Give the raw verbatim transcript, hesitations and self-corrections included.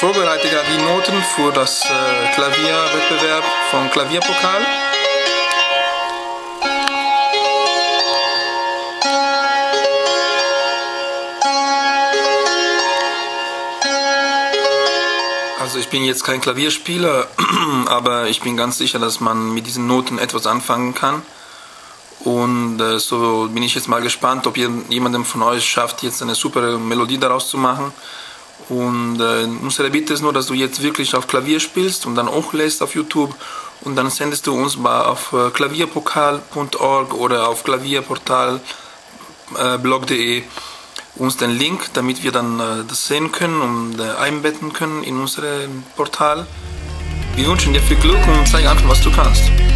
vorbereite gerade die Noten für das äh, Klavierwettbewerb vom Klavierpokal. Also ich bin jetzt kein Klavierspieler, aber ich bin ganz sicher, dass man mit diesen Noten etwas anfangen kann. Und äh, so bin ich jetzt mal gespannt, ob jemandem von euch schafft, jetzt eine super Melodie daraus zu machen. Und äh, unsere Bitte ist nur, dass du jetzt wirklich auf Klavier spielst und dann hochlässt auf YouTube und dann sendest du uns mal auf äh, klavierpokal punkt org oder auf klavierportal blog punkt de uns den Link, damit wir dann äh, das sehen können und äh, einbetten können in unser Portal. Wir wünschen dir viel Glück und zeig einfach, was du kannst.